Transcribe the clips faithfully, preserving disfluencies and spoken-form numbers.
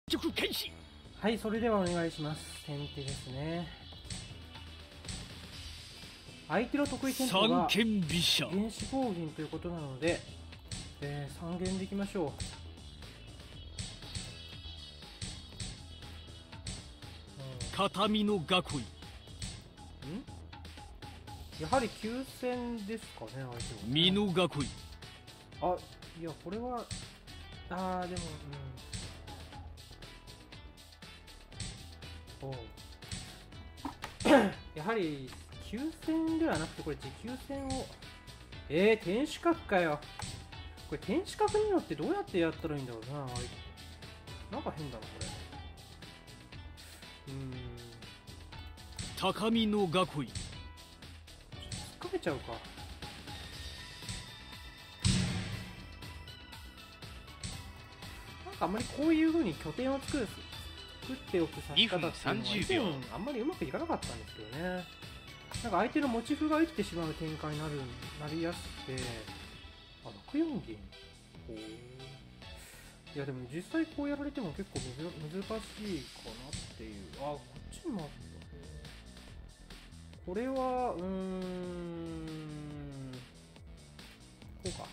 はい、それではお願いします。先手ですね。相手の得意戦法が原始棒銀ということなので、えー、さん弦でいきましょう。 片身の囲い。んやはり急戦ですかね、相手は、ね。 身の囲い。 あ、いや、これは、あー、でも、うん。おうやはり、急戦ではなくて、これ持久戦を、えー、天守閣かよ。これ、天守閣によってどうやってやったらいいんだろうな、なんか変だな、これ。うーん。 高みの囲い。 突っかけちゃうか。なんかあんまりこういう風に拠点を作る作っておく指し方っていうのは以前あんまりうまくいかなかったんですけどね。なんか相手の持ち歩が生きてしまう展開になるなりやすくて、あ、ろくよん銀。ほう。いやでも実際こうやられても結構むず難しいかなっていう。あ、こっちにもあった。これはうーんこうか。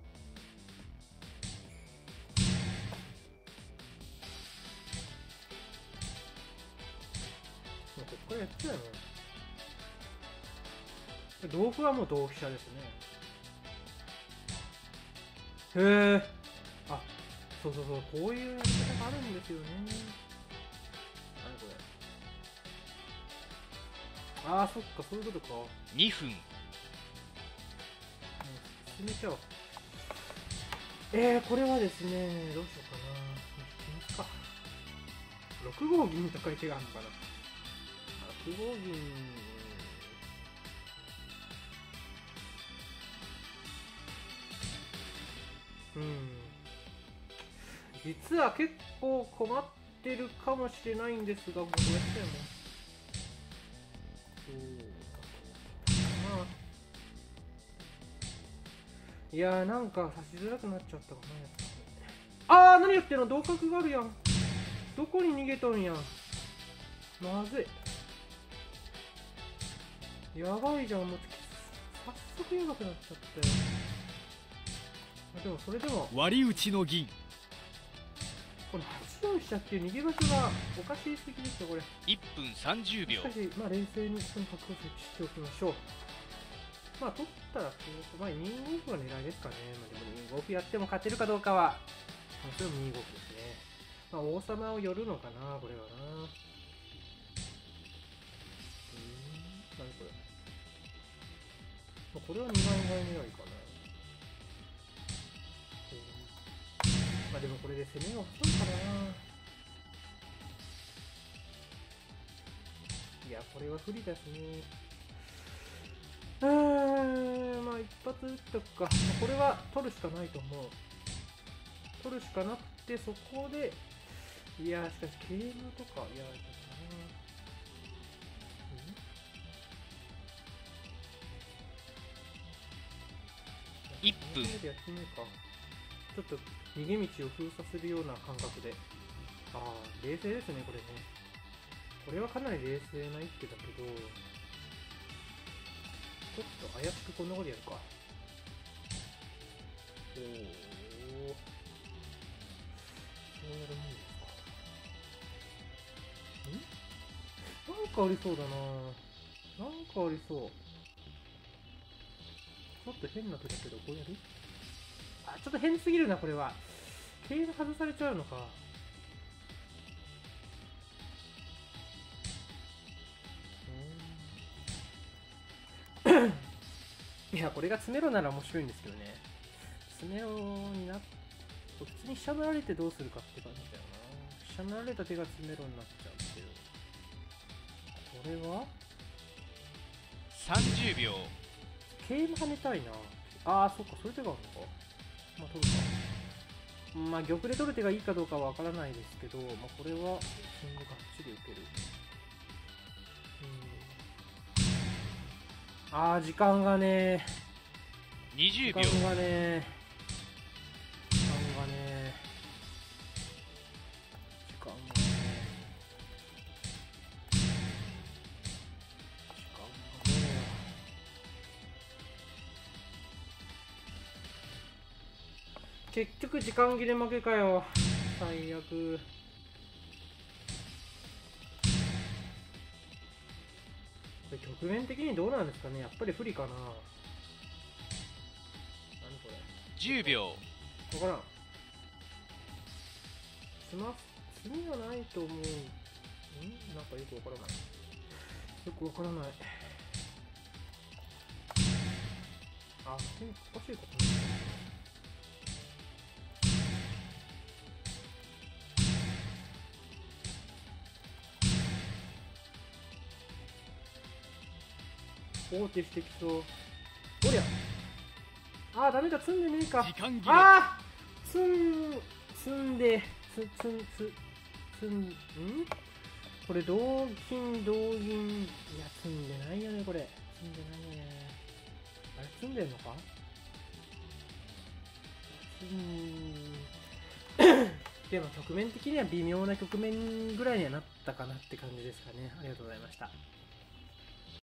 もうこっからやっちゃうよ。同歩はもう同飛車ですね。へえ。あ、そうそうそう、こういうやり方があるんですよね。何これ。ああ、そっか、そういうことか。 にふん。うん、 進めちゃおう。えー、これはですね、どうしようかな。いきますか。ろくご銀とかいう手があるのかな。ろくご銀。うん。実は結構困ってるかもしれないんですが、もうどうやっても。そうまあ。いやー、なんか差しづらくなっちゃったかな。あー、何やってんの、同角があるやん。どこに逃げとんやん。まずい。やばいじゃん、もう早速やばくなっちゃったよ。でもそれでも割り打ちの銀。 このはちよん飛車っていう逃げ場所がおかしいすぎですよ、これ。 いっぷんさんじゅうびょう。 しかし、まあ冷静にその角を設置しておきましょう。まあ取ったら、まあにご歩が狙いですかね。まあでもにご歩やっても勝てるかどうかは、もちろんにご歩ですね。まあ王様を寄るのかな、これはな。うーん、何これ。まあ、これはにまん円狙いかな。まあでもこれで攻めが遅いからな。いや、これは不利だしね。うーん、まあ一発打っとくか。これは取るしかないと思う。取るしかなくて、そこで、いや、しかし桂馬とか、いや、 いっぷん。 やってみるか。ちょっと逃げ道を封鎖するような感覚で。ああ、冷静ですね、これね。これはかなり冷静な一手だけど、ちょっと怪しくこんなことやるか。おお。そうやるもんですか。ん？なんかありそうだな。なんかありそう。ちょっと変な手だけど、こうやる？あ、ちょっと変すぎるな、これは。桂が外されちゃうのか。いや、これが詰めろなら面白いんですけどね。詰めろになっ普通に飛車乗られてどうするかって感じだよな。飛車乗られた手が詰めろになっちゃうけど。これはさんじゅうびょう。 桂馬跳ねたいな。あー、そっか、そういう手があるのか。まあ、取るか。まあ、玉で取る手がいいかどうかはわからないですけど、まあ、これは、金でがっちり受ける。うん。あー、時間がねにじゅうびょう。 時間がね時間がね時間結局時間切れ負けかよ。最悪。これ局面的にどうなんですかね。やっぱり不利かな。何これ。 じゅうびょわからん。つま詰みはないと思う。んなんかよくわからない。よくわからない。あ、おかしいことね。放置してきそう。おりゃ。あー、ダメだ、積んでねえか。 時間切れ。 あー、積ん、積んで、つ、つん、つ、積ん、んこれ、同金、同銀。いや、積んでないよね、これ。積んでないよね。あれ、積んでんのか。積ん。でも、局面的には微妙な局面ぐらいにはなったかなって感じですかね。ありがとうございました。